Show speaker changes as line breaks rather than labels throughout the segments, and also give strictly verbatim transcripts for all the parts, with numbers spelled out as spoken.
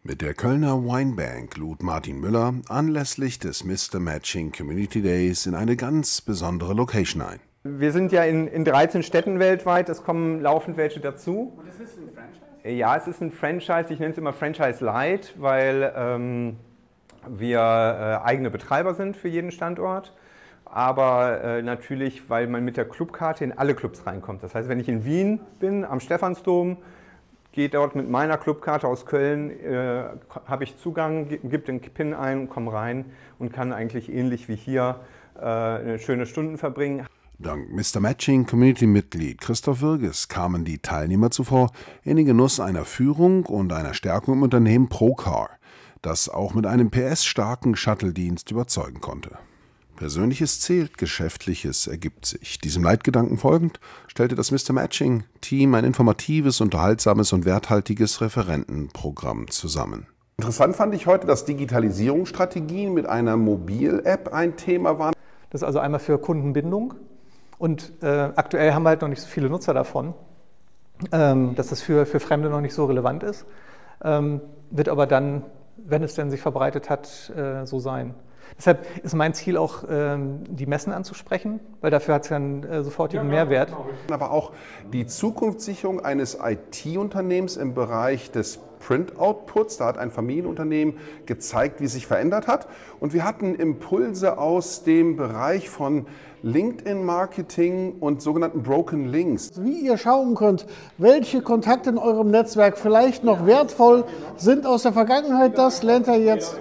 Mit der Kölner Winebank lud Martin Müller anlässlich des Mister Matching Community Days in eine ganz besondere Location ein.
Wir sind ja in, in dreizehn Städten weltweit, es kommen laufend welche dazu.
Und ist es ein Franchise?
Ja, es ist ein Franchise, ich nenne es immer Franchise Light, weil ähm, wir äh, eigene Betreiber sind für jeden Standort. Aber äh, natürlich, weil man mit der Clubkarte in alle Clubs reinkommt. Das heißt, wenn ich in Wien bin, am Stephansdom, gehe dort mit meiner Clubkarte aus Köln, äh, habe ich Zugang, gebe den PIN ein, komme rein und kann eigentlich ähnlich wie hier äh, schöne Stunden verbringen.
Dank Mister Matching Community-Mitglied Christoph Wirges kamen die Teilnehmer zuvor in den Genuss einer Führung und einer Stärkung im Unternehmen Procar, das auch mit einem P S-starken Shuttle-Dienst überzeugen konnte. Persönliches zählt, Geschäftliches ergibt sich. Diesem Leitgedanken folgend stellte das Mister Matching-Team ein informatives, unterhaltsames und werthaltiges Referentenprogramm zusammen.
Interessant fand ich heute, dass Digitalisierungsstrategien mit einer Mobil-App ein Thema waren.
Das ist also einmal für Kundenbindung und äh, aktuell haben wir halt noch nicht so viele Nutzer davon, ähm, dass das für, für Fremde noch nicht so relevant ist, ähm, wird aber dann, wenn es denn sich verbreitet hat, äh, so sein. Deshalb ist mein Ziel auch, die Messen anzusprechen, weil dafür hat es ja einen sofortigen Mehrwert.
Aber auch die Zukunftssicherung eines I T-Unternehmens im Bereich des Print-Outputs. Da hat ein Familienunternehmen gezeigt, wie es sich verändert hat. Und wir hatten Impulse aus dem Bereich von LinkedIn-Marketing und sogenannten Broken Links.
Wie ihr schauen könnt, welche Kontakte in eurem Netzwerk vielleicht noch wertvoll sind aus der Vergangenheit, das lernt ihr jetzt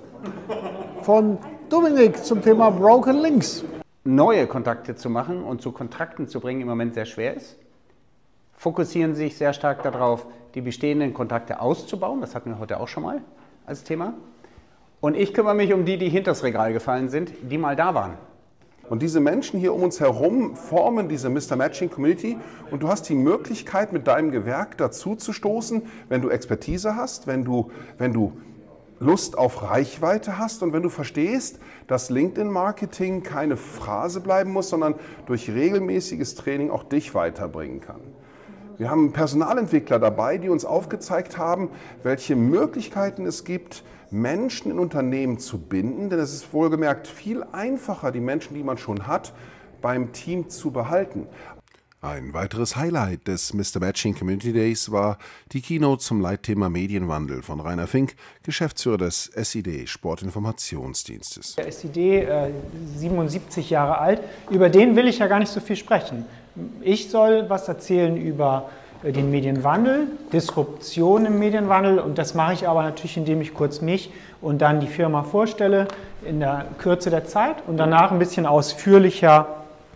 von Dominik zum Thema Broken Links.
Neue Kontakte zu machen und zu Kontrakten zu bringen im Moment sehr schwer ist. Fokussieren sich sehr stark darauf, die bestehenden Kontakte auszubauen. Das hatten wir heute auch schon mal als Thema. Und ich kümmere mich um die, die hinters Regal gefallen sind, die mal da waren.
Und diese Menschen hier um uns herum formen diese Mister Matching Community und du hast die Möglichkeit, mit deinem Gewerk dazu zu stoßen, wenn du Expertise hast, wenn du, wenn du Lust auf Reichweite hast und wenn du verstehst, dass LinkedIn-Marketing keine Phrase bleiben muss, sondern durch regelmäßiges Training auch dich weiterbringen kann. Wir haben Personalentwickler dabei, die uns aufgezeigt haben, welche Möglichkeiten es gibt, Menschen in Unternehmen zu binden, denn es ist wohlgemerkt viel einfacher, die Menschen, die man schon hat, beim Team zu behalten.
Ein weiteres Highlight des Mister Matching Community Days war die Keynote zum Leitthema Medienwandel von Rainer Fink, Geschäftsführer des S I D Sportinformationsdienstes.
Der S I D, äh, siebenundsiebzig Jahre alt, über den will ich ja gar nicht so viel sprechen. Ich soll was erzählen über äh, den Medienwandel, Disruption im Medienwandel und das mache ich aber natürlich, indem ich kurz mich und dann die Firma vorstelle in der Kürze der Zeit und danach ein bisschen ausführlicher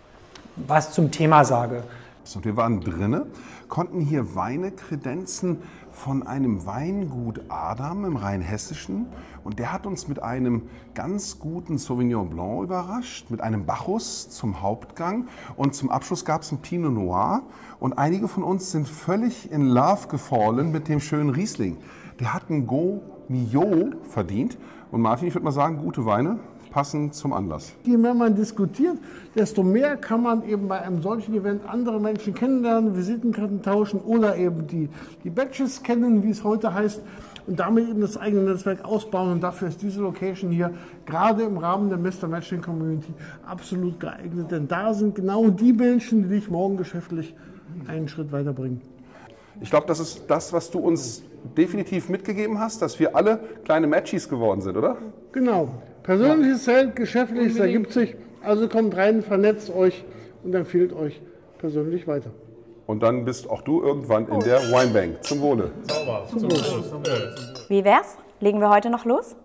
was zum Thema sage.
Und wir waren drinne, konnten hier Weine kredenzen von einem Weingut Adam im Rheinhessischen und der hat uns mit einem ganz guten Sauvignon Blanc überrascht, mit einem Bacchus zum Hauptgang und zum Abschluss gab es ein Pinot Noir und einige von uns sind völlig in Love gefallen mit dem schönen Riesling. Der hat ein Go Mio verdient und Martin, ich würde mal sagen, gute Weine passend zum Anlass.
Je mehr man diskutiert, desto mehr kann man eben bei einem solchen Event andere Menschen kennenlernen, Visitenkarten tauschen oder eben die, die Badges kennen, wie es heute heißt, und damit eben das eigene Netzwerk ausbauen. Und dafür ist diese Location hier gerade im Rahmen der Mister Matching Community absolut geeignet. Denn da sind genau die Menschen, die dich morgen geschäftlich einen Schritt weiterbringen.
Ich glaube, das ist das, was du uns definitiv mitgegeben hast, dass wir alle kleine Matchies geworden sind, oder?
Genau. Persönliches zählt, geschäftliches ergibt sich. Also kommt rein, vernetzt euch und empfiehlt euch persönlich weiter.
Und dann bist auch du irgendwann in der Winebank. Zum Wohle.
Zum Wohle. Wie wär's? Legen wir heute noch los?